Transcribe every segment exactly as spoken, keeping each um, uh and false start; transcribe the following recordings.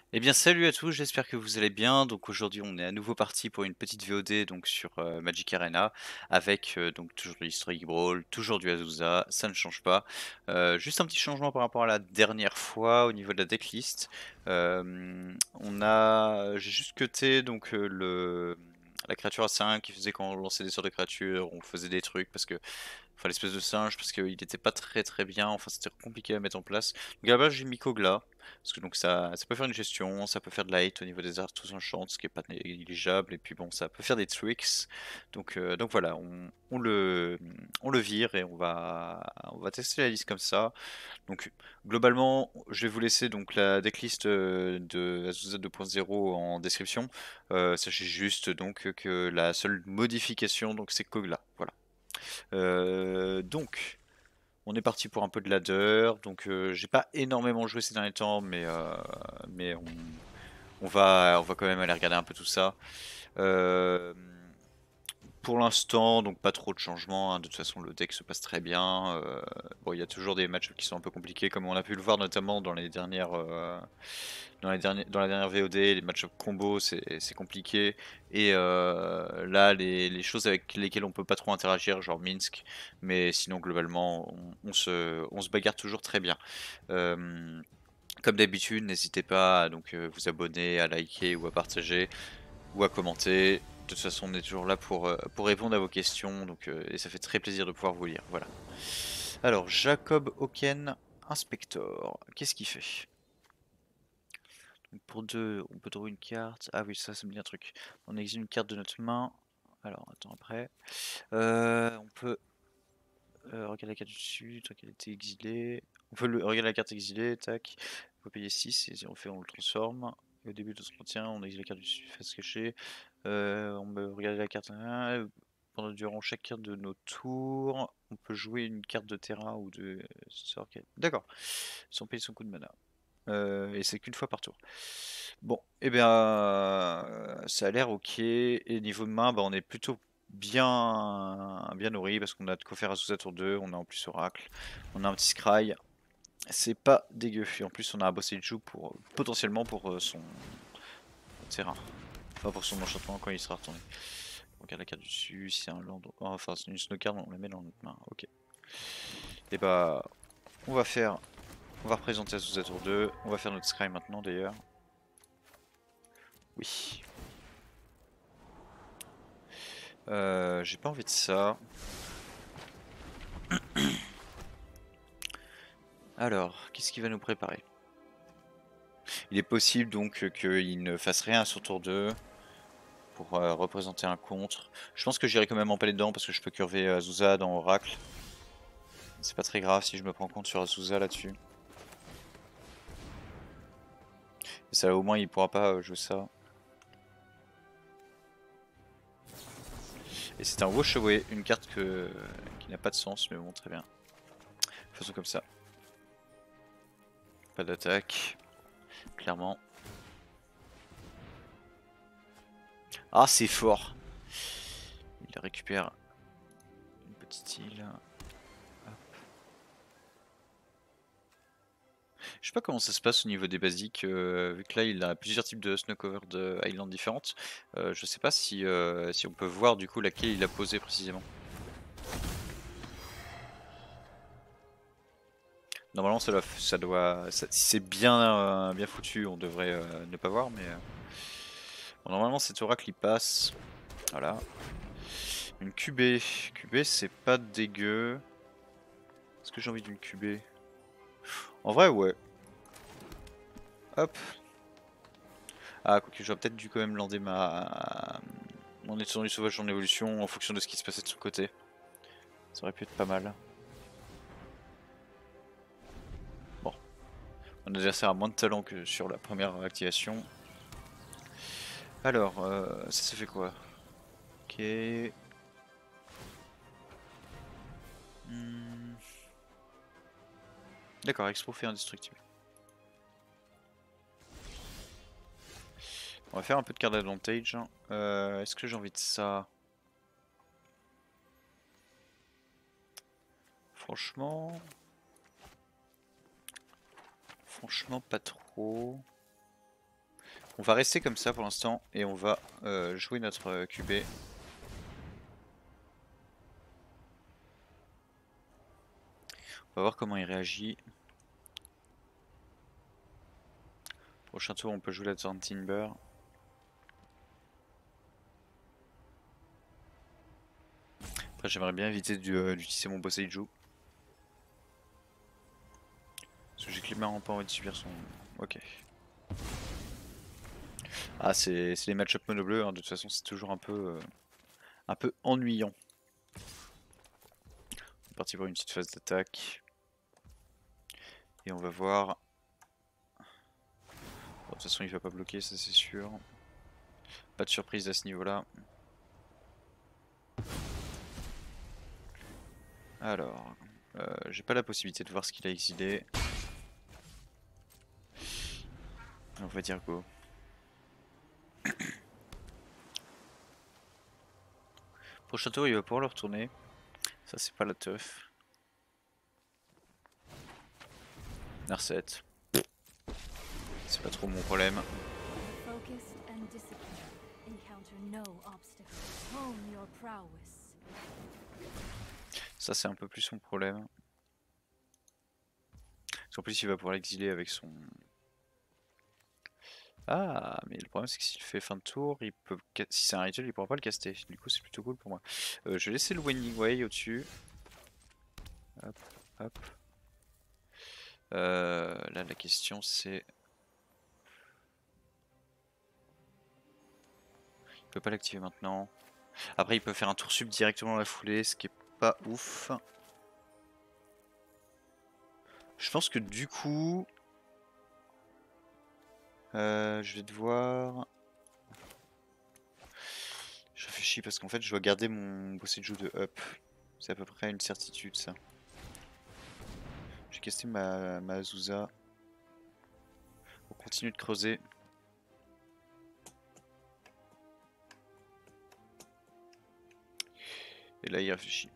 Eh bien salut à tous, j'espère que vous allez bien. Donc aujourd'hui on est à nouveau parti pour une petite V O D donc sur euh, Magic Arena avec euh, donc toujours de l'Historic Brawl, toujours du Azusa, ça ne change pas. Euh, juste un petit changement par rapport à la dernière fois au niveau de la decklist. Euh, on a, j'ai juste cuté donc euh, le la créature à cinq qui faisait quand on lançait des sorts de créatures, on faisait des trucs parce que enfin l'espèce de singe parce qu'il n'était pas très très bien, enfin c'était compliqué à mettre en place. Donc à la base j'ai mis Kogla, parce que donc ça, ça peut faire une gestion, ça peut faire de la hate au niveau des arts tous enchants, ce qui est pas négligeable, et puis bon ça peut faire des tricks. Donc, euh, donc voilà, on, on le, on le vire et on va, on va tester la liste comme ça. Donc globalement je vais vous laisser donc la decklist euh, de Azusa deux point zéro en description. Euh, sachez juste donc que la seule modification donc c'est Kogla, voilà. Euh, donc, on est parti pour un peu de ladder. Donc, euh, j'ai pas énormément joué ces derniers temps, mais, euh, mais on, on va, on va quand même aller regarder un peu tout ça. Euh, pour l'instant, donc pas trop de changements, hein. De toute façon, le deck se passe très bien. Euh, bon, il y a toujours des matchs qui sont un peu compliqués, comme on a pu le voir notamment dans les dernières, euh, dans les derniers, dans la dernière V O D. Les match combo, c'est c'est compliqué. Et euh, là, les, les choses avec lesquelles on peut pas trop interagir, genre Minsk, mais sinon globalement, on, on se, on se bagarre toujours très bien. Euh, Comme d'habitude, n'hésitez pas à donc euh, vous abonner, à liker ou à partager ou à commenter. De toute façon, on est toujours là pour, euh, pour répondre à vos questions, donc, euh, et ça fait très plaisir de pouvoir vous lire. Voilà. Alors, Jacob Oken, Inspector, qu'est-ce qu'il fait? Donc pour deux, on peut trouver une carte. Ah oui, ça, ça me dit un truc. On exile une carte de notre main. Alors, attends, après. Euh, on peut euh, regarder la carte du dessus, tant qu'elle était exilée. On peut le, regarder la carte exilée, tac. On peut payer six et on fait, on le transforme. Et au début de son entretien, on exile la carte du dessus, face cachée. Euh, on peut regarder la carte. euh, Pendant durant chacun de nos tours, on peut jouer une carte de terrain ou de sort. D'accord. Sans payer son coup de mana. Euh, et c'est qu'une fois par tour. Bon, et eh bien, euh, ça a l'air ok. Et niveau de main, bah, on est plutôt bien, bien nourri parce qu'on a de quoi faire Azusa tour deux, on a en plus Oracle, on a un petit Scry. C'est pas dégueu. Et en plus, on a un boss joue pour potentiellement pour euh, son terrain. Enfin, pour son enchantement quand il sera retourné. On regarde la carte du dessus, si c'est un land. Oh, enfin, c'est une snow card, on la met dans notre main. Ok. Et bah, on va faire. On va représenter Azusa tour deux. On va faire notre Scry maintenant d'ailleurs. Oui. Euh, j'ai pas envie de ça. Alors, qu'est-ce qu'il va nous préparer? Il est possible donc qu'il ne fasse rien sur tour deux pour euh, représenter un contre. Je pense que j'irai quand même en palais dedans parce que je peux curver Azusa dans Oracle. C'est pas très grave si je me prends compte sur Azusa là-dessus. Et ça au moins il pourra pas euh, jouer ça. Et c'est un wash away, une carte que... qui n'a pas de sens, mais bon, très bien. Faisons comme ça. Pas d'attaque, clairement. Ah, c'est fort. Il récupère une petite île. Je sais pas comment ça se passe au niveau des basiques, euh, vu que là il a plusieurs types de snow cover de Island différentes. Euh, je sais pas si, euh, si on peut voir du coup laquelle il a posé précisément. Normalement ça doit, ça doit ça- si c'est bien, euh, bien foutu, on devrait euh, ne pas voir, mais euh, bon, normalement cet oracle il passe. Voilà. Une Q B. Q B c'est pas dégueu. Est-ce que j'ai envie d'une Q B? En vrai ouais. Hop. Ah quoique j'aurais peut-être dû quand même lander ma... mon étendue sauvage en évolution en fonction de ce qui se passait de son côté. Ça aurait pu être pas mal. Bon, mon adversaire a moins de talent que sur la première activation. Alors, euh, ça se fait quoi? Ok. Hmm. D'accord, expo fait indestructible. On va faire un peu de card advantage. Euh, Est-ce que j'ai envie de ça? Franchement... Franchement pas trop. On va rester comme ça pour l'instant et on va euh, jouer notre euh, Q B. On va voir comment il réagit. Prochain tour, on peut jouer la Zorn Timber. Après, j'aimerais bien éviter euh, d'utiliser mon Boseiju. Parce que j'ai clairement pas envie de subir son... Ok. Ah, c'est les match-up mono bleu, hein. De toute façon, c'est toujours un peu, euh, un peu ennuyant. On est parti pour une petite phase d'attaque. Et on va voir. Bon, de toute façon, il va pas bloquer, ça c'est sûr. Pas de surprise à ce niveau-là. Alors, euh, j'ai pas la possibilité de voir ce qu'il a exilé. On va dire go. Prochain tour, il va pouvoir le retourner. Ça, c'est pas la teuf. Narset. C'est pas trop mon problème. Ça, c'est un peu plus son problème. Parce qu'en plus, il va pouvoir l'exiler avec son... Ah, mais le problème c'est que s'il fait fin de tour, il peut... si c'est un rituel, il pourra pas le caster. Du coup, c'est plutôt cool pour moi. Euh, je vais laisser le Winding Way au-dessus. Hop, hop. Euh, là, la question c'est... Il peut pas l'activer maintenant. Après, il peut faire un tour sub directement dans la foulée, ce qui est pas ouf. Je pense que du coup... Euh, je vais devoir... Je réfléchis parce qu'en fait, je dois garder mon Boseiju de up. C'est à peu près une certitude, ça. J'ai casté ma, ma Azusa. On continue de creuser. Et là, il réfléchit.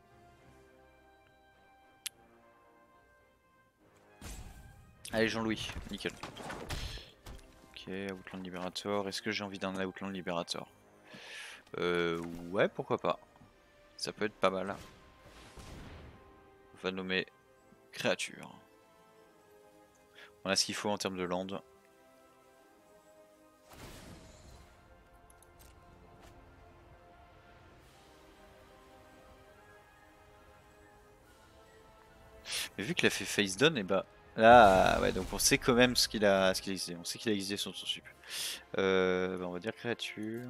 Allez, Jean-Louis, nickel. Ok, Outland Liberator. Est-ce que j'ai envie d'un Outland Liberator? Euh, ouais, pourquoi pas. Ça peut être pas mal. On va nommer créature. On a ce qu'il faut en termes de land. Mais vu qu'il a fait face down, et bah là, ouais, donc on sait quand même ce qu'il a, ce qu'il a existé. On sait qu'il a existé sur son sup. Euh, bah on va dire créature.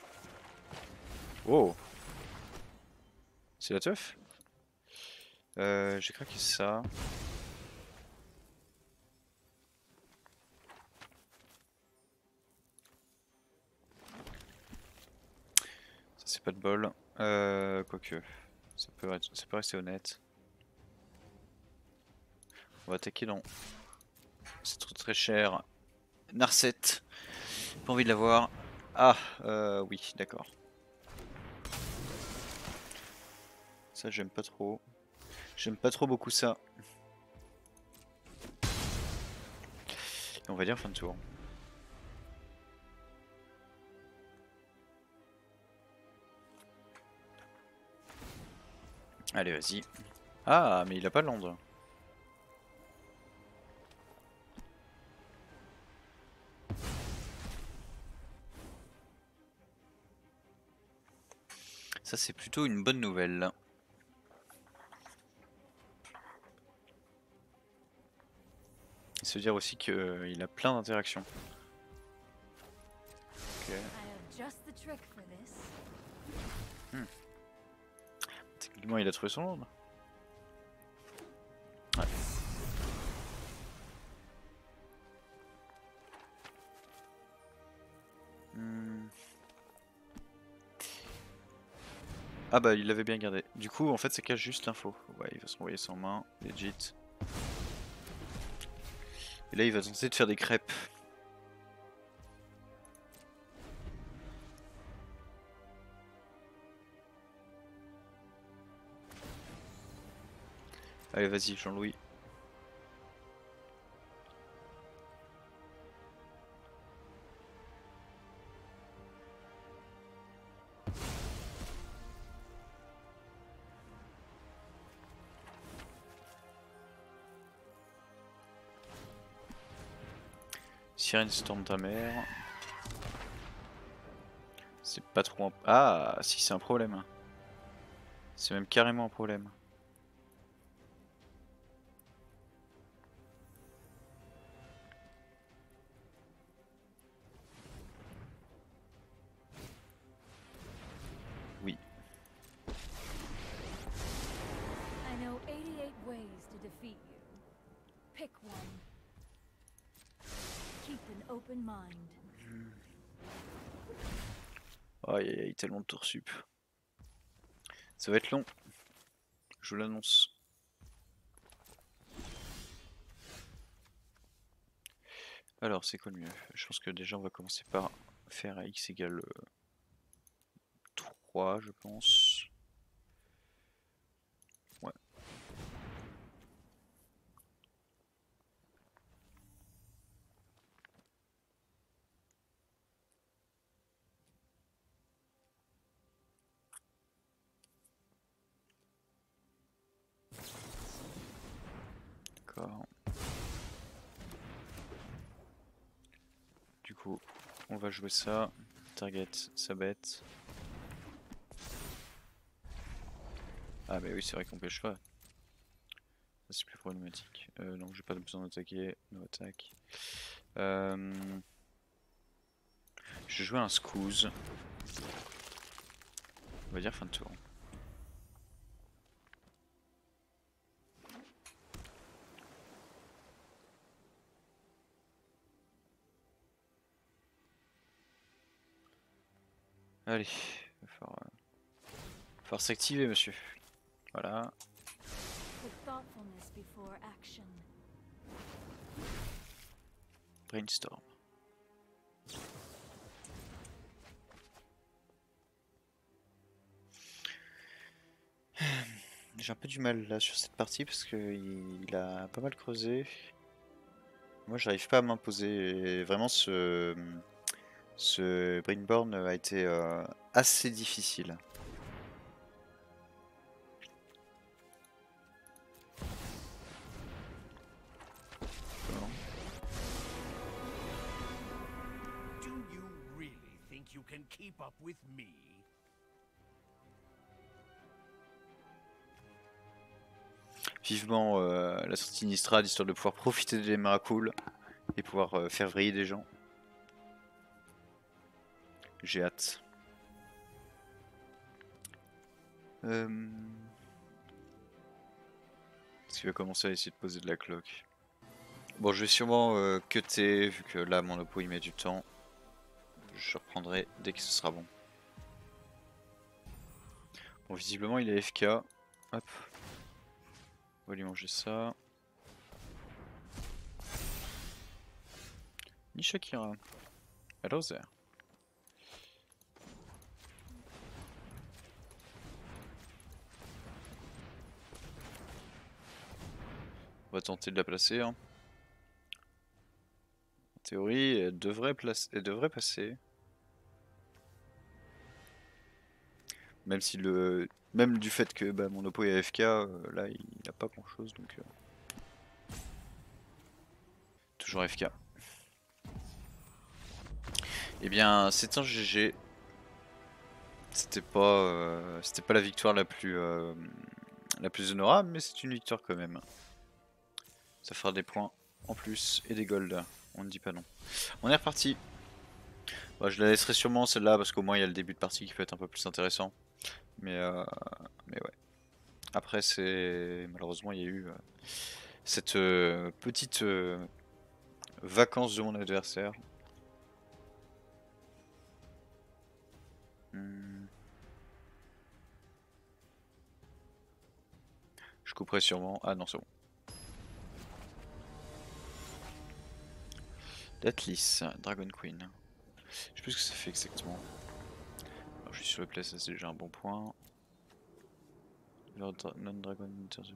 Oh, c'est la teuf. Euh, j'ai craqué ça. Ça c'est pas de bol. Euh, quoique, ça peut, être, ça peut rester honnête. On va attaquer dans... C'est trop très cher. Narset. Pas envie de l'avoir. Ah, euh, oui, d'accord. Ça, j'aime pas trop. J'aime pas trop beaucoup ça. Et on va dire fin de tour. Allez, vas-y. Ah, mais il a pas de land. Ça, c'est plutôt une bonne nouvelle. Ça veut dire aussi qu'il a plein d'interactions. Ok. Hmm. Techniquement, il a trouvé son land. Ouais. Hmm. Ah bah il l'avait bien gardé. Du coup en fait ça cache juste l'info. Ouais, il va se renvoyer sans main, legit. Et là il va tenter de faire des crêpes. Allez vas-y Jean-Louis. Siren Storm ta mère. C'est pas trop un... Ah si, c'est un problème. C'est même carrément un problème. Oui. I know eighty-eight ways to defeat you. Pick one. Keep an open mind. Aïe aïe aïe, tellement de tours sup. Ça va être long. Je vous l'annonce. Alors, c'est quoi le mieux? Je pense que déjà on va commencer par faire à x égale trois, je pense. Ouais. D'accord. Du coup, on va jouer ça. Target, sa bête. Ah mais oui, c'est vrai qu'on pêche pas. Ça c'est plus problématique. Euh, donc j'ai pas besoin d'attaquer. No attaque. Euh... Je vais jouer un squeeze. On va dire fin de tour. Allez, il va falloir, euh, falloir s'activer, monsieur. Voilà. Brainstorm. J'ai un peu du mal là sur cette partie parce qu'il il a pas mal creusé. Moi j'arrive pas à m'imposer. Vraiment ce, ce Brainborn a été euh, assez difficile. Do you really think you can keep up with me? Vivement euh, la sortie Nistrad histoire de pouvoir profiter des miracles et pouvoir euh, faire vriller des gens. J'ai hâte. Euh... Est-ce qu'il va commencer à essayer de poser de la cloque? Bon, je vais sûrement euh, cutter vu que là mon oppo il met du temps. Je reprendrai dès que ce sera bon. Bon, visiblement il est F K. Hop. On va lui manger ça. Ni Shakira. Hello there. On va tenter de la placer. Hein. En théorie, elle devrait, place... elle devrait passer. Même si le, même du fait que bah, mon oppo est A F K, euh, là il n'a pas grand chose donc. Euh... Toujours A F K. Eh bien, c'est un G G. C'était pas, euh, c'était pas la victoire la plus, euh, la plus honorable, mais c'est une victoire quand même. Ça fera des points en plus et des golds. On ne dit pas non. On est reparti. Bah, je la laisserai sûrement celle-là parce qu'au moins il y a le début de partie qui peut être un peu plus intéressant. Mais, euh, mais ouais. Après, c'est malheureusement il y a eu euh, cette euh, petite euh, vacance de mon adversaire. Hmm. Je couperai sûrement. Ah non, c'est bon. Atlas, Dragon Queen. Je sais plus ce que ça fait exactement. Alors, je suis sur le place, ça c'est déjà un bon point. Non-Dragon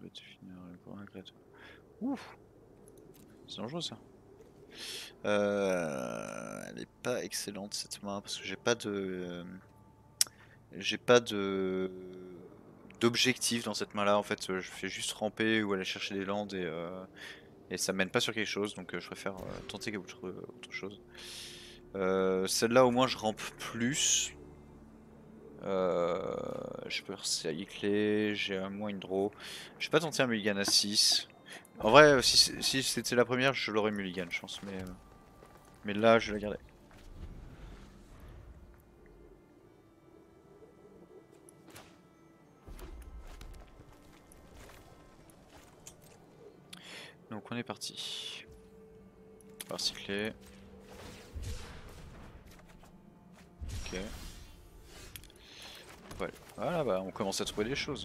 Ouf! C'est dangereux ça. Euh, elle est pas excellente cette main parce que j'ai pas de. Euh, j'ai pas de. D'objectif dans cette main là en fait. Je fais juste ramper ou aller chercher des landes et. Euh, Et ça mène pas sur quelque chose, donc euh, je préfère euh, tenter autre, autre chose. Euh, Celle-là au moins je rampe plus. Euh, je peux recycler, j'ai un moins une draw. Je vais pas tenter un mulligan à six. En vrai, si, si c'était la première, je l'aurais mulligan, je pense, mais, euh, mais là, je vais la garder. Donc on est parti. On va recycler. Ok. Voilà. Voilà, bah on commence à trouver des choses.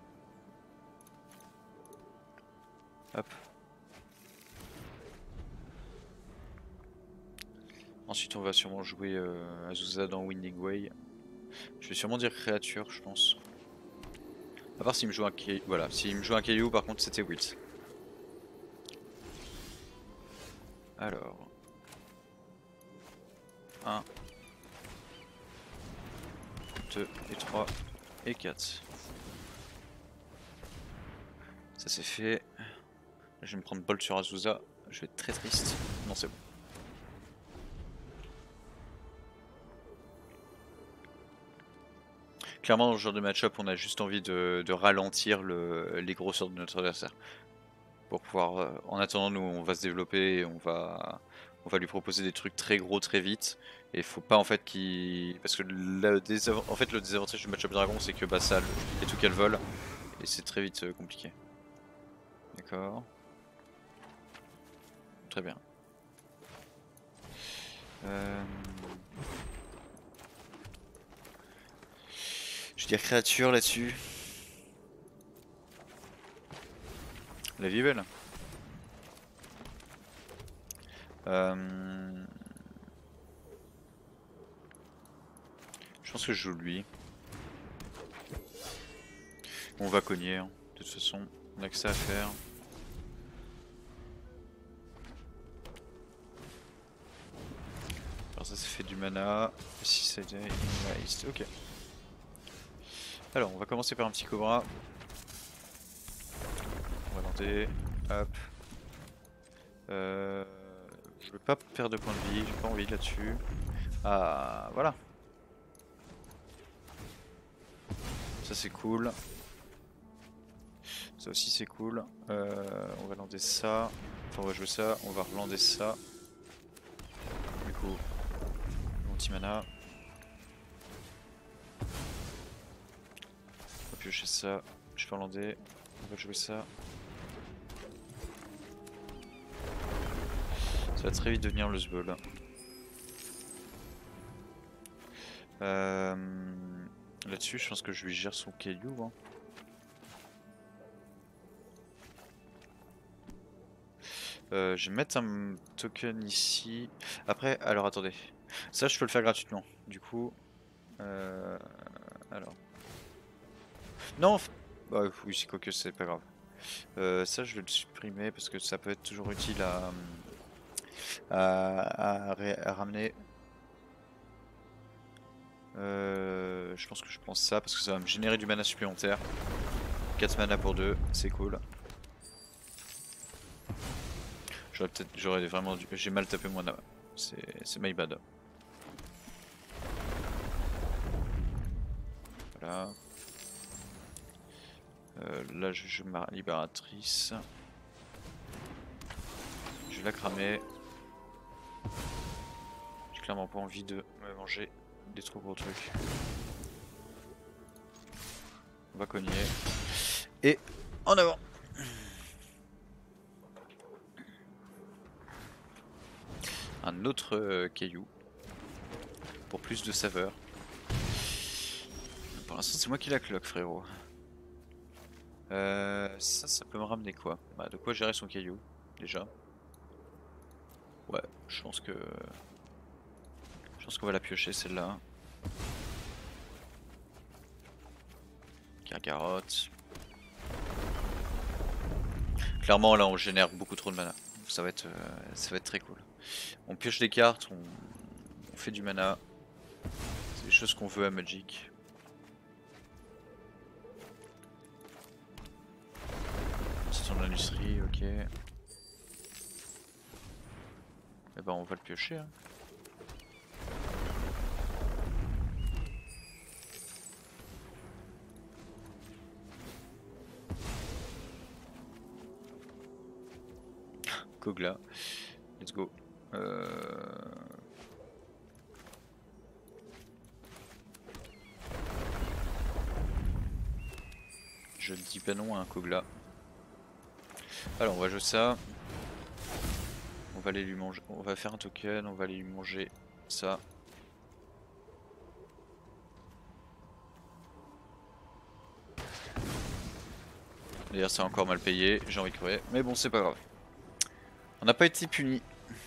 Hop. Ensuite on va sûrement jouer euh, Azusa dans Winding Way. Je vais sûrement dire créature, je pense. À part s'il me joue un caillou. Voilà, s'il me joue un caillou, par contre c'était Wilt. Alors. un, deux et trois et quatre. Ça c'est fait. Je vais me prendre Bolt sur Azusa. Je vais être très triste. Non, c'est bon. Clairement, dans ce genre de match-up, on a juste envie de, de ralentir le, les grosseurs de notre adversaire. Pour pouvoir, euh, en attendant, nous, on va se développer et on va, on va lui proposer des trucs très gros très vite. Et faut pas en fait qu'il. Parce que le, en fait, le désavantage du match-up dragon, c'est que bah, ça et tout qu'elle vole. Et c'est très vite euh, compliqué. D'accord. Très bien. Euh... Je vais dire créature là-dessus. La vie est belle. Euh... Je pense que je joue lui. On va cogner, hein. De toute façon, on a que ça à faire. Alors ça, ça fait du mana. Si c'était Inmobilized, ok. Alors, on va commencer par un petit cobra. On va tenter. Hop. Euh... Je veux pas perdre de points de vie, j'ai pas envie là-dessus. Ah, voilà. Ça c'est cool. Ça aussi c'est cool. Euh, on va lander ça. Enfin, on va jouer ça. On va relander ça. Du coup, anti-mana. On va piocher ça. Je peux relander. On va jouer ça. Ça va très vite devenir le Zbul. Euh, Là-dessus, je pense que je lui gère son caillou. Hein. Euh, je vais mettre un token ici. Après, alors attendez. Ça, je peux le faire gratuitement. Du coup, euh, alors. Non, bah, oui, c'est quoi que c'est pas grave. Euh, ça, je vais le supprimer parce que ça peut être toujours utile à, à, à, à ramener. Euh, je pense que je prends ça parce que ça va me générer du mana supplémentaire. quatre mana pour deux, c'est cool. J'aurais peut-être, j'aurais vraiment dû, j'ai mal tapé mon mana. C'est my bad. Voilà. Euh, là je joue ma libératrice. Je vais la cramer. J'ai clairement pas envie de me manger des trop gros trucs. On va cogner. Et en avant. Un autre euh, caillou. Pour plus de saveur. Pour l'instant c'est moi qui la cloque frérot. Euh, ça, ça peut me ramener quoi? Bah, de quoi gérer son caillou, déjà. Ouais, je pense que... Je pense qu'on va la piocher celle-là. Carotte. Clairement là on génère beaucoup trop de mana. Ça va être, euh, ça va être très cool. On pioche des cartes, on, on fait du mana. C'est des choses qu'on veut à Magic. C'est ton industrie, ok. Eh ben on va le piocher. Hein. Kogla, let's go. Euh... Je ne dis pas non à un Kogla. Alors on va jouer ça. On va aller lui manger. On va faire un token, on va aller lui manger ça. D'ailleurs c'est encore mal payé, j'ai envie de courir. Mais bon c'est pas grave. On n'a pas été puni.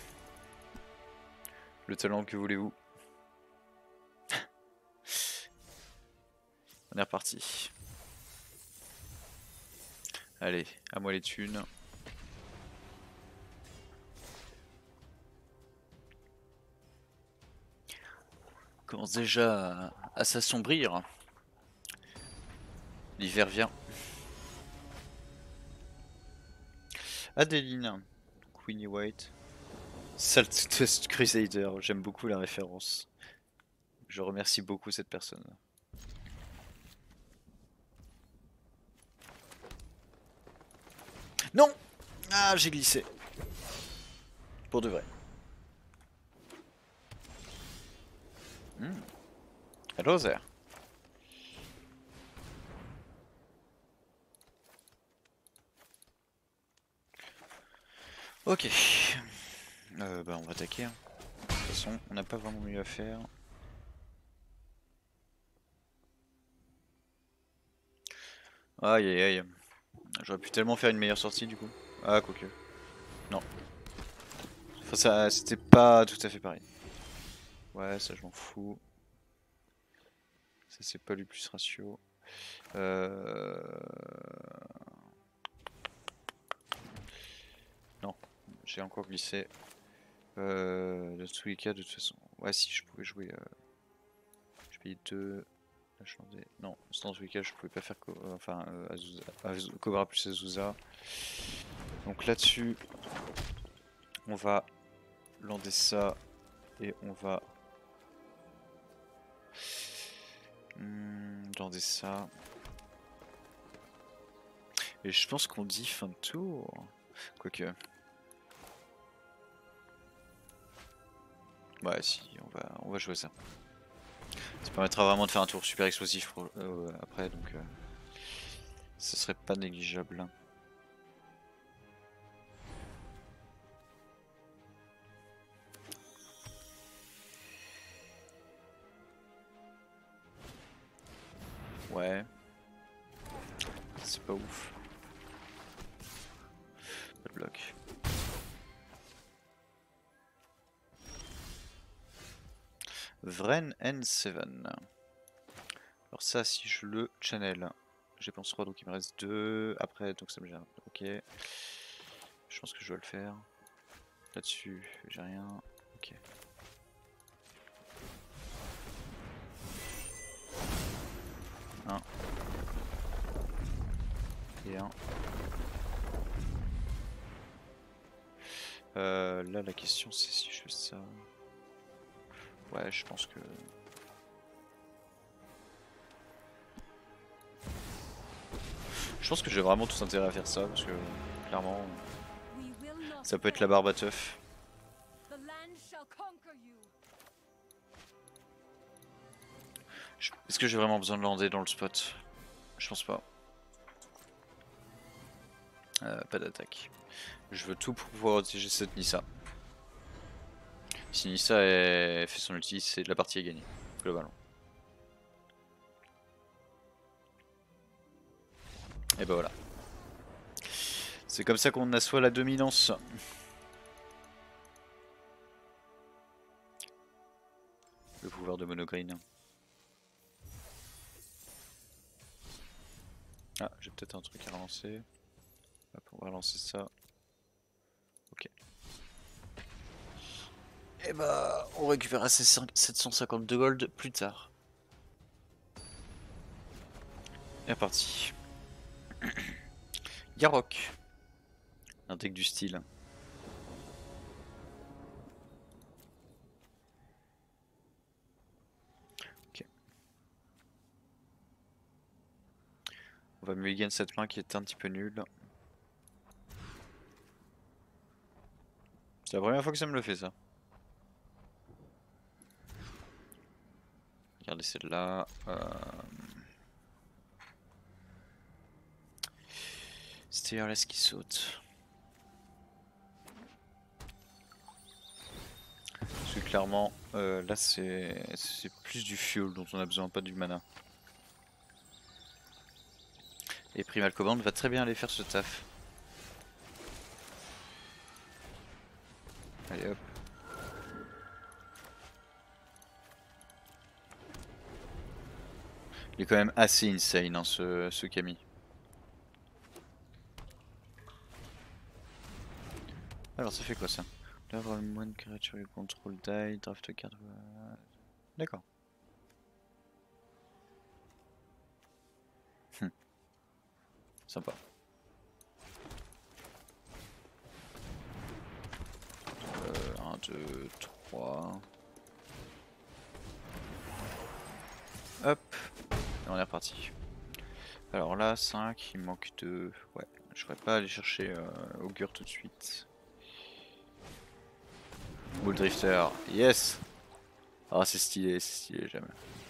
Le talent que voulez-vous. On est reparti. Allez, à moi les thunes. On commence déjà à, à s'assombrir. L'hiver vient. Adeline. Queenie White. Salt Dust Crusader. J'aime beaucoup la référence. Je remercie beaucoup cette personne. Non! Ah, j'ai glissé. Pour de vrai. Hmm. Hello there. Ok. Euh, bah on va attaquer. Hein. De toute façon, on n'a pas vraiment mieux à faire. Aïe aïe aïe. J'aurais pu tellement faire une meilleure sortie du coup. Ah quoique. Non. Enfin ça c'était pas tout à fait pareil. Ouais ça je m'en fous. Ça c'est pas le plus ratio. Euh... Non. J'ai encore glissé. Euh... De tous les cas de toute façon. Ouais si je pouvais jouer. Euh... Je payais deux. Non, dans tous les cas je pouvais pas faire co enfin euh, Azusa, Azusa, Cobra plus Azusa. Donc là-dessus, on va lander ça et on va hmm, lander ça. Et je pense qu'on dit fin de tour. Quoique. Ouais si, on va, on va jouer ça. Ça permettra vraiment de faire un tour super explosif pour, euh, après, donc euh, ce serait pas négligeable. Ouais. C'est pas ouf. Pas de bloc. Vren N sept. Alors ça si je le channel. J'ai pensé trois donc il me reste deux. Après donc ça me gère. Ok. Je pense que je dois le faire. Là-dessus j'ai rien. Ok. Un. Et un. Euh, là la question c'est si je fais ça. Ouais je pense que... Je pense que j'ai vraiment tout intérêt à faire ça parce que clairement ça peut être la barbe à teuf. Est-ce que j'ai vraiment besoin de lander dans le spot? Je pense pas. Euh, pas d'attaque. Je veux tout pour pouvoir protéger cette Nissa. Si Nissa est... fait son ulti, c'est la partie est gagnée, globalement. Et bah voilà. C'est comme ça qu'on assoit la dominance. Le pouvoir de Monogreen. Ah, j'ai peut-être un truc à relancer. Hop, on va relancer ça. Ok. Et bah, on récupérera ces sept cent cinquante-deux gold plus tard. Et parti. Yarok. Un deck du style. va mulligan cette main qui est un petit peu nulle. C'est la première fois que ça me le fait ça. Regardez celle-là. Euh... Steerless qui saute. Parce que clairement, euh, là c'est plus du fuel dont on a besoin, pas du mana. Et Primal Command va très bien aller faire ce taf. Allez hop. Il est quand même assez insane hein, ce, ce Kami. Alors ça fait quoi ça? Là, roll one creature you control die, draft a card. D'accord. Hum. Sympa. Euh, un, deux, trois. Hop. Et on est reparti. Alors là, cinq, il manque deux. Ouais, je pourrais pas aller chercher euh, Augure tout de suite. Bull Drifter, yes! Ah, c'est stylé, c'est stylé, j'aime.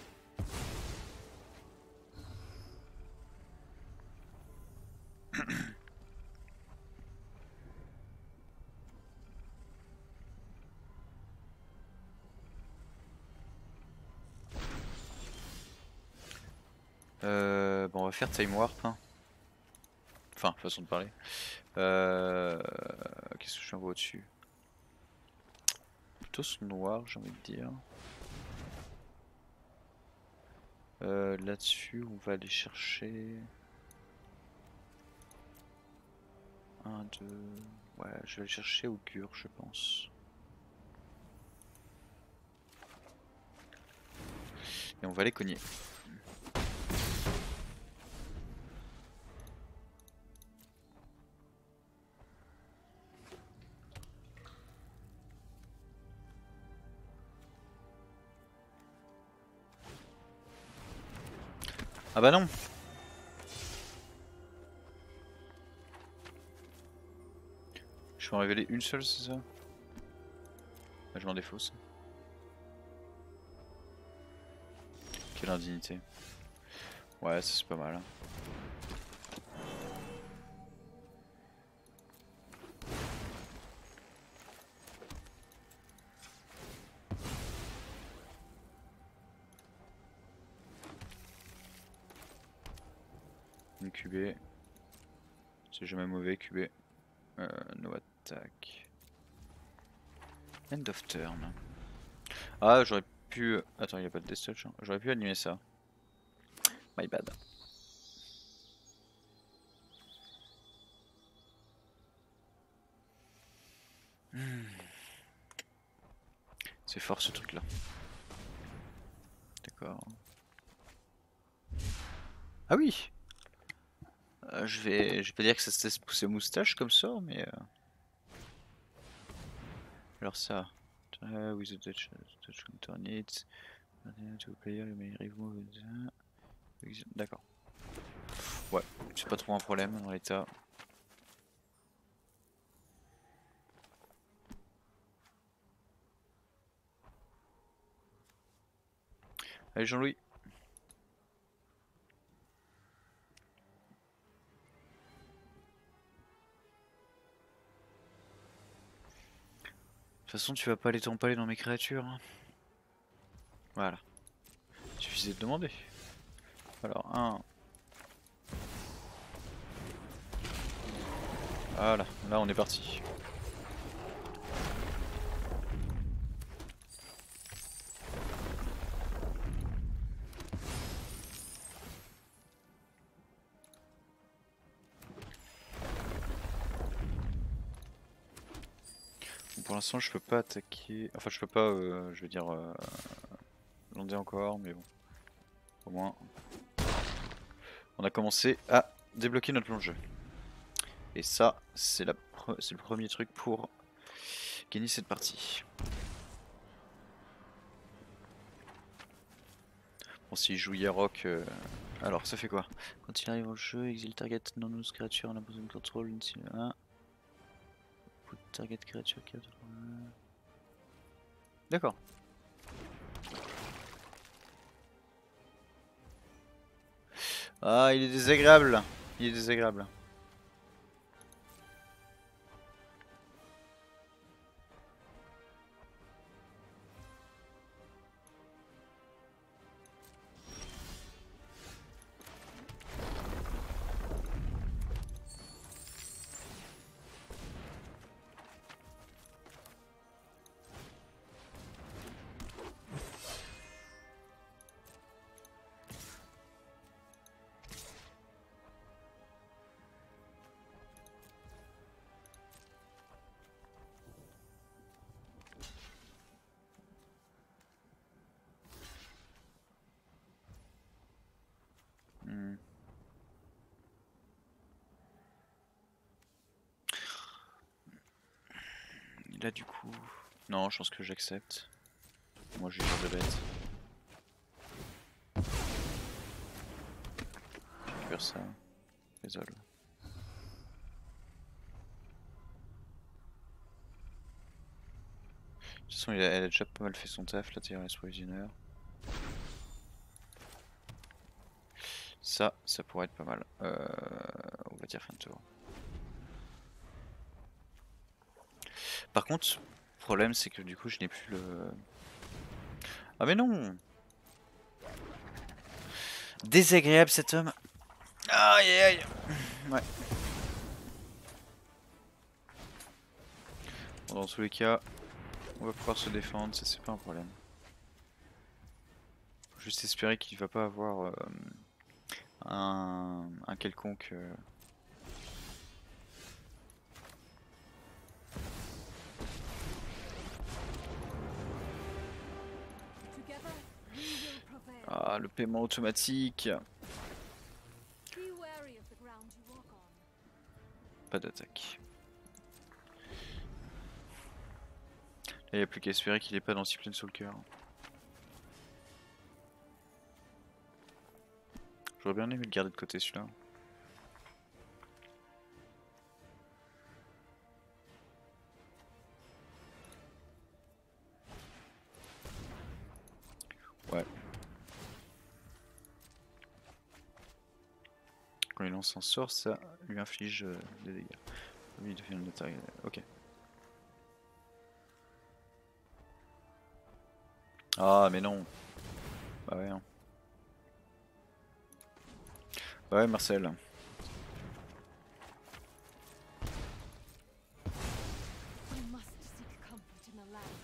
Euh, bon, on va faire Time Warp. Hein. Enfin, façon de parler. Euh, Qu'est-ce que je envoie au-dessus? Plutôt ce noir, j'ai envie de dire. Euh, Là-dessus, on va aller chercher. Un, deux. Ouais, je vais aller chercher Augure, je pense. Et on va les cogner. Ah bah non! Je peux en révéler une seule, c'est ça? Bah, je m'en défausse. Quelle indignité. Ouais, ça c'est pas mal. Une Q B. C'est jamais mauvais Q B. Euh, no attack. End of turn. Ah, j'aurais pu. Attends, il n'y a pas de death touch. Hein. J'aurais pu animer ça. My bad. Hmm. C'est fort ce truc là. D'accord. Ah oui! Euh, je vais. Je vais pas dire que ça se laisse pousser moustache comme ça, mais. Euh... Alors ça. Uh, with the touch, touch on it. To player, you may remove the... D'accord. Ouais, c'est pas trop un problème dans l'état. Allez Jean-Louis. De toute façon, tu vas pas aller t'empaler dans mes créatures. Hein. Voilà. Il suffisait de demander. Alors, un. Voilà, là on est parti. Bon, pour l'instant, je peux pas attaquer. Enfin, je peux pas, euh, je veux dire, euh, lander encore, mais bon. Au moins, on a commencé à débloquer notre plonge. Et ça, c'est le premier truc pour gagner cette partie. Bon, s'il joue Yarok, euh... alors ça fait quoi? Quand il arrive au jeu, exile target non-use creature, on a besoin de contrôle. un. Put target creature qui a. D'accord. Ah, il est désagréable. Il est désagréable. Hmm. Là du coup... Non, je pense que j'accepte. Moi je gère de bête. Je récupère ça. Résolve. De toute façon elle a, elle a déjà pas mal fait son taf, la Terrorist Provisioner. Ça, ça pourrait être pas mal. Euh, on va dire fin de tour. Par contre, le problème c'est que du coup je n'ai plus le... Ah mais non! Désagréable cet homme. Aïe aïe aïe. Ouais. Bon, dans tous les cas, on va pouvoir se défendre, ça c'est pas un problème. Faut juste espérer qu'il va pas avoir euh, un, un quelconque... Euh... Together, we will prevail. Ah, le paiement automatique. Be wary of the ground you walk on. Pas d'attaque. Là, il n'y a plus qu'à espérer qu'il ait pas d'antiplane sur le cœur. J'aurais bien aimé le garder de côté celui-là. Ouais. Quand il lance un sort, ça lui inflige euh, des dégâts. Lui, il devient une attaque. Ok. Ah, mais non. Bah ouais. Hein. Ouais, Marcel. We must seek comfort in the land.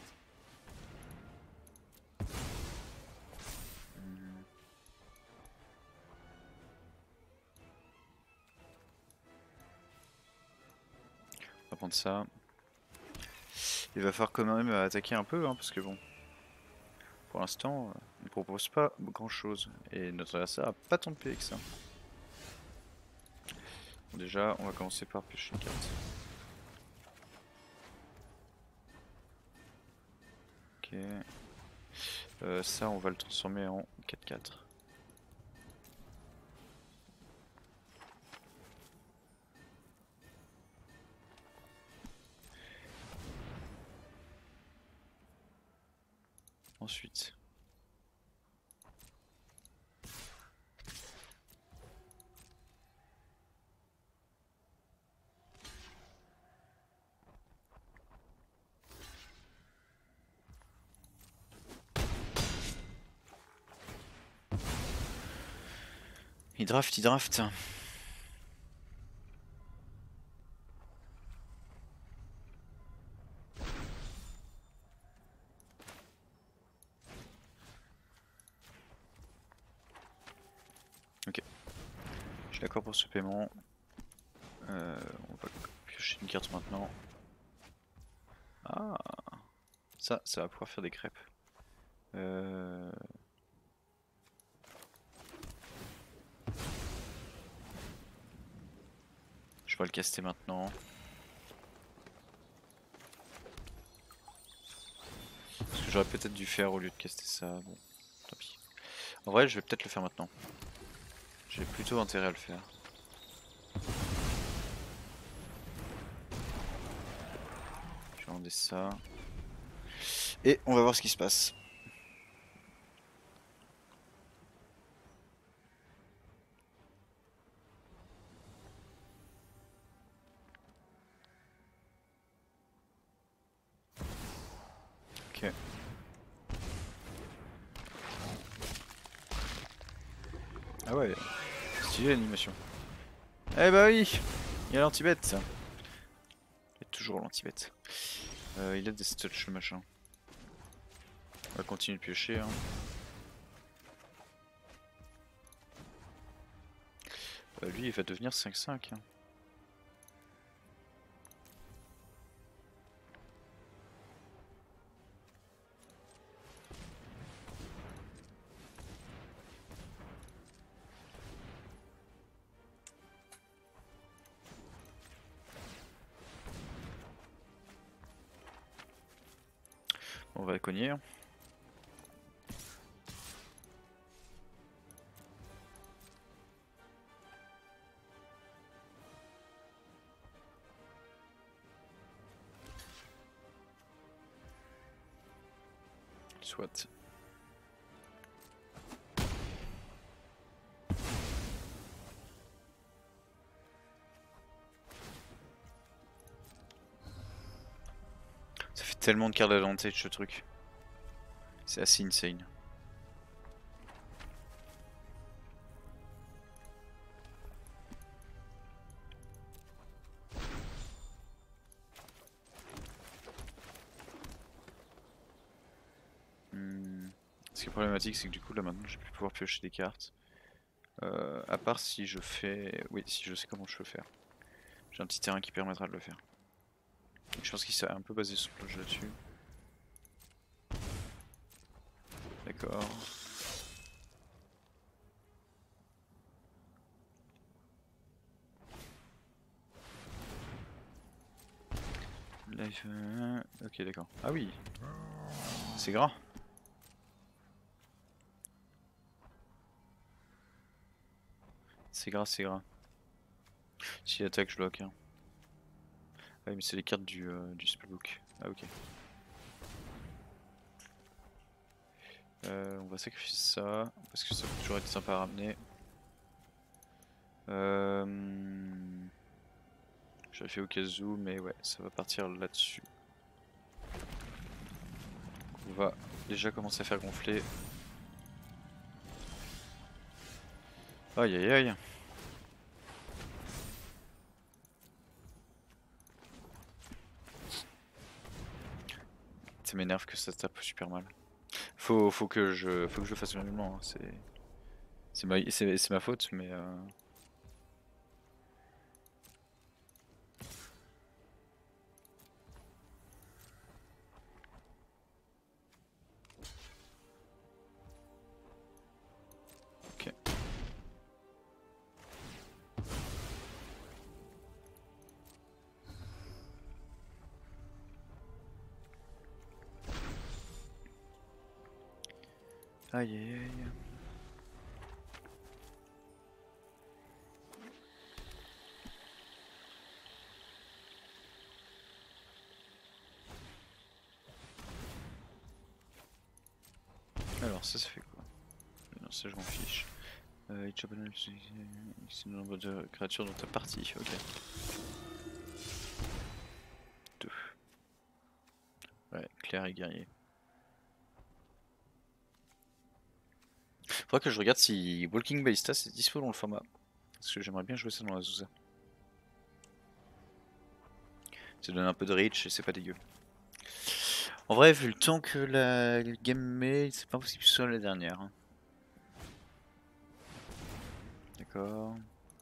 On va prendre ça. Il va falloir quand même attaquer un peu, hein, parce que bon, pour l'instant, euh, il ne propose pas grand chose. Et notre adversaire a pas tant de P que ça. Bon, déjà, on va commencer par piocher une carte. Ok. Euh, ça, on va le transformer en quatre quatre. Ensuite. Il draft, il draft. Ok. Je suis d'accord pour ce paiement. Euh, on va piocher une carte maintenant. Ah, ça, ça va pouvoir faire des crêpes. Euh... Je vais le caster maintenant. Ce que j'aurais peut-être dû faire au lieu de caster ça. Bon, tant pis. En vrai, je vais peut-être le faire maintenant. J'ai plutôt intérêt à le faire. Je vais demander ça. Et on va voir ce qui se passe. Ok. Ah ouais, stylé l'animation. Eh bah oui, il y a l'anti-bet. Il y a toujours l'anti-bet. Euh, il a des stutch le machin. On va continuer de piocher. Hein. Euh, lui il va devenir cinq cinq. Hein. On va cogner. Hein. Soit. Ça fait tellement de cartes d'advantage ce truc. C'est assez insane. Hmm. Ce qui est problématique, c'est que du coup là maintenant je vais plus pouvoir piocher des cartes. Euh, à part si je fais... Oui, si je sais comment je peux faire. J'ai un petit terrain qui permettra de le faire. Je pense qu'il s'est un peu basé sur le jeu là-dessus. D'accord. Life... euh, Ok, d'accord. Ah oui. C'est gras. C'est gras, c'est gras. Si attaque, je bloque. Hein. Ah oui, mais c'est les cartes du, euh, du spellbook. Ah ok. Euh, on va sacrifier ça, parce que ça peut toujours être sympa à ramener. Euh... J'avais fait au cas où, mais ouais, ça va partir là-dessus. On va déjà commencer à faire gonfler. Aïe aïe aïe. Ça m'énerve que ça tape super mal. Faut, faut que je, faut que je le fasse manuellement. Hein. C'est, c'est ma, c'est, c'est ma faute, mais. Euh... Ok. Aïe aïe aïe. Alors ça, ça fait quoi? Non, ça je m'en fiche. Euh, each opponent, c'est le nombre de créatures dans ta partie, ok. Deux. Ouais, clair et guerrier. Faudra que je regarde si Walking Ballista c'est dispo dans le format. Parce que j'aimerais bien jouer ça dans la Azusa. Ça donne un peu de reach et c'est pas dégueu. En vrai, vu le temps que la game met, c'est pas possible que ce soit la dernière. Hein. D'accord.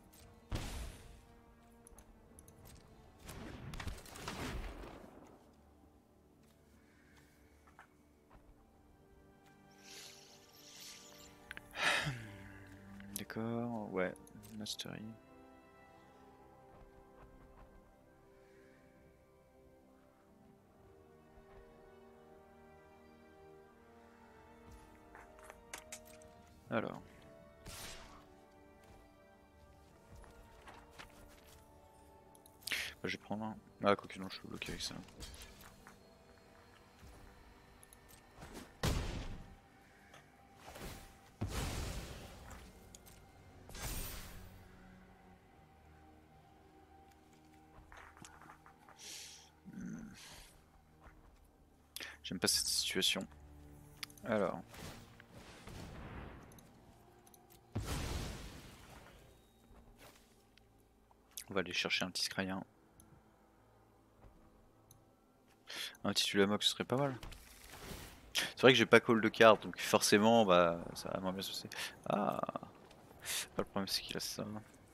D'accord, ouais, Mastery. Alors. Bah, je vais prendre un. Ah, quoi que non, je suis bloqué avec ça. J'aime pas cette situation. Alors. On va aller chercher un petit scrayen. Un petit Ulamog, ce serait pas mal. C'est vrai que j'ai pas call de carte, donc forcément, bah, ça va moins bien se passer. Ah, le problème c'est qu'il a ça.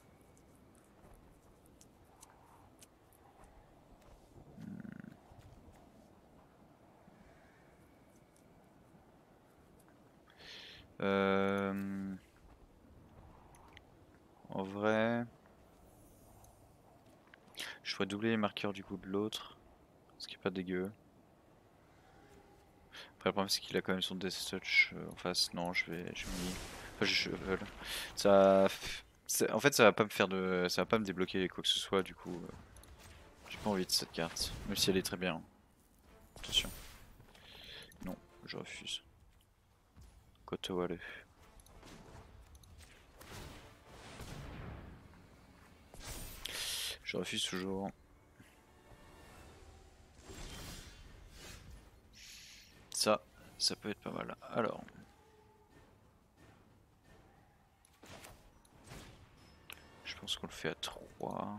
Euh... En vrai, je pourrais doubler les marqueurs du coup de l'autre, ce qui est pas dégueu. Après le problème c'est qu'il a quand même son Death Touch euh, en face. Non, je vais, je vais me... Enfin, je cheval. Ça, ça- en fait, ça va pas me faire de, ça va pas me débloquer quoi que ce soit. Du coup, euh, j'ai pas envie de cette carte, même si elle est très bien. Attention. Non, je refuse. Koto, allez. Je refuse toujours. Ça, ça peut être pas mal. Alors. Je pense qu'on le fait à trois.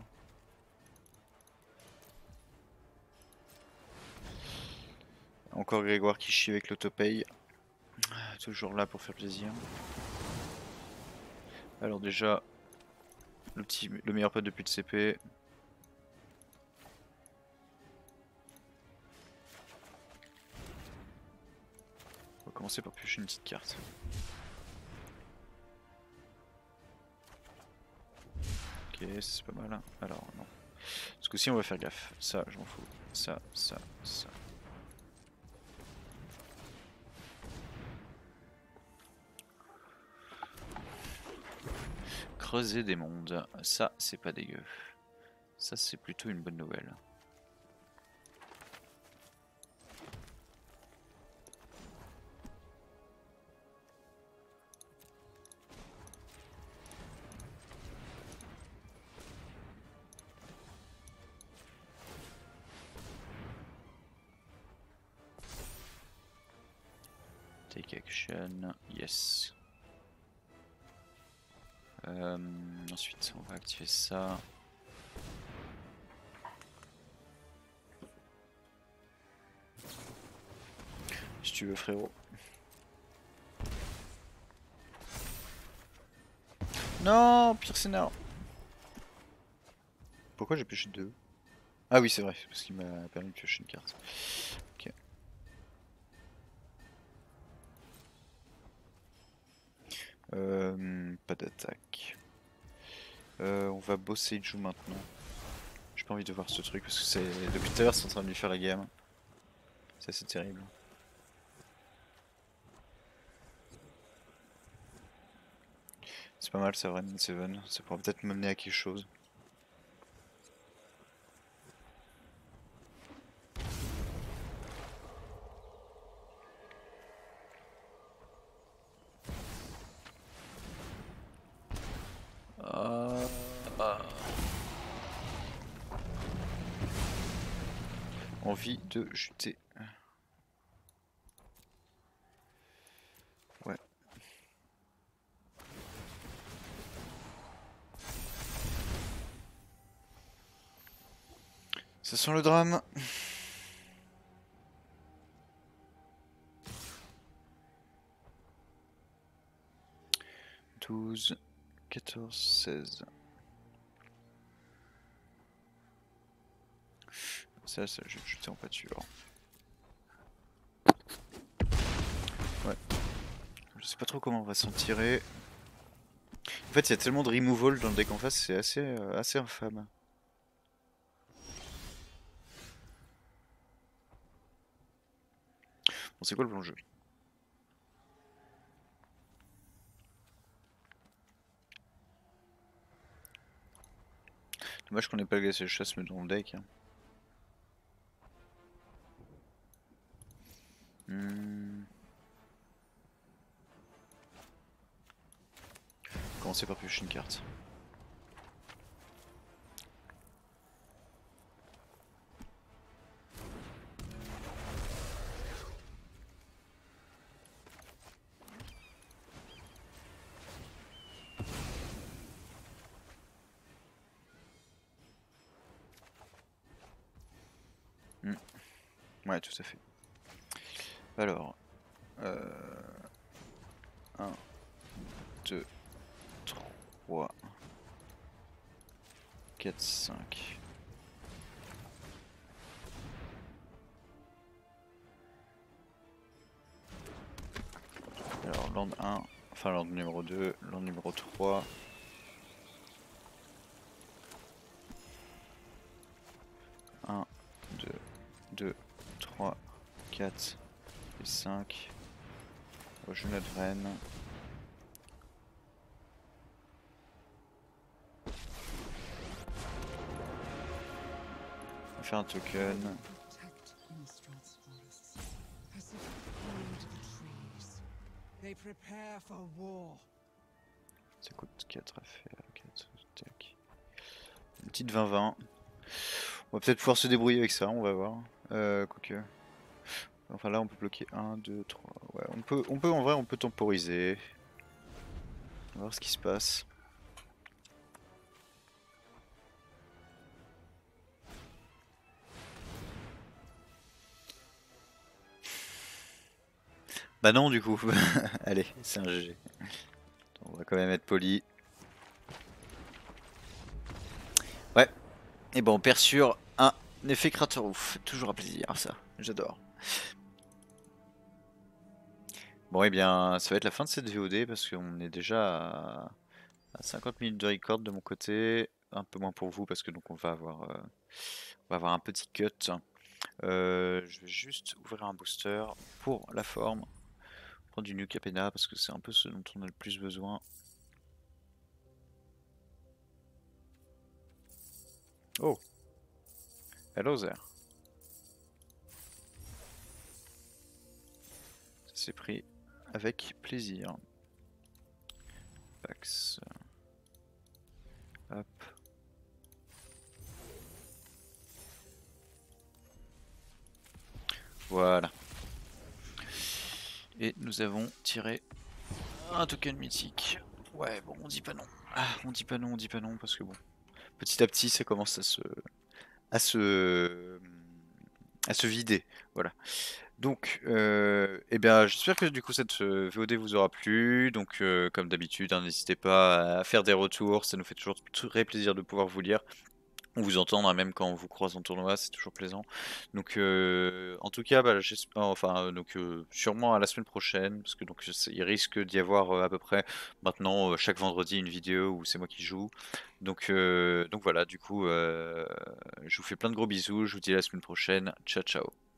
Encore Grégoire qui chie avec l'autopay. Toujours là pour faire plaisir. Alors déjà, le, petit, le meilleur pote depuis le C P. On va commencer par piocher une petite carte. Ok, c'est pas mal. Alors non. Ce coup-ci on va faire gaffe. Ça, je m'en fous. Ça, ça, ça. Creuser des mondes. Ça, c'est pas dégueu. Ça, c'est plutôt une bonne nouvelle. Take action, yes. Euh, ensuite, on va activer ça. Si tu veux, frérot. Non, pire scénario. Pourquoi j'ai pioché deux? Ah oui, c'est vrai, parce qu'il m'a permis de piocher une carte. Ok. Euh, pas d'attaque. Euh, on va bosser Ju maintenant. J'ai pas envie de voir ce truc parce que c'est depuis tout à l'heure c'est en train de lui faire la gamme. C'est assez terrible. C'est pas mal ça, Ren Seven. Ça pourrait peut-être m'amener à quelque chose. Ah, ah. Envie de jeter. Ouais. Ça sent le drame. douze, quatorze, seize. Ça, ça, je vais jeter en pâture. Ouais. Je sais pas trop comment on va s'en tirer. En fait, il y a tellement de removal dans le deck en face, c'est assez, euh, assez infâme. Bon, c'est quoi le bon jeu? Dommage qu'on n'ait pas le glacier chasse mais dans le deck. Hein. Hmm. Commencer par piocher une carte. Hmm. Ouais, tout à fait. Alors, euh, un, deux, trois, quatre, cinq. Alors, land un, enfin land numéro deux, land numéro trois. un, deux, deux, trois, quatre et cinq. Oh, je notre reine. On va faire un token. Protect Innistrad's forests, as if hold the trees. They prepare for war. Ça coûte quatre à faire. quatre, tac. Une petite vingt vingt. On va peut-être pouvoir se débrouiller avec ça, on va voir. Euh, quoique. Enfin là on peut bloquer un, deux, trois. Ouais, on peut, on peut en vrai on peut temporiser. On va voir ce qui se passe. Bah non du coup. Allez, c'est un G G. On va quand même être poli. Ouais. Et bon, on perd sur un effet crater ouf. Toujours un plaisir ça. J'adore. Bon et eh bien ça va être la fin de cette V O D parce qu'on est déjà à, à cinquante minutes de record de mon côté. Un peu moins pour vous parce que donc on va avoir, euh, on va avoir un petit cut. Euh, je vais juste ouvrir un booster pour la forme. Prendre du New Capena parce que c'est un peu ce dont on a le plus besoin. Oh, hello there. Ça s'est pris avec plaisir. Pax. Hop. Voilà. Et nous avons tiré un token mythique. Ouais, bon, on dit pas non. Ah, on dit pas non, on dit pas non parce que bon, petit à petit, ça commence à se, à se, à se vider. Voilà. Donc, euh, eh bien, j'espère que du coup cette euh, V O D vous aura plu. Donc, euh, comme d'habitude, hein, n'hésitez pas à faire des retours. Ça nous fait toujours très plaisir de pouvoir vous lire. On vous entendre, hein, même quand on vous croise en tournoi, c'est toujours plaisant. Donc, euh, en tout cas, bah, j'espère, enfin, euh, donc, euh, sûrement à la semaine prochaine, parce que donc il risque d'y avoir euh, à peu près maintenant euh, chaque vendredi une vidéo où c'est moi qui joue. Donc, euh, donc voilà, du coup, euh, je vous fais plein de gros bisous. Je vous dis à la semaine prochaine. Ciao, ciao.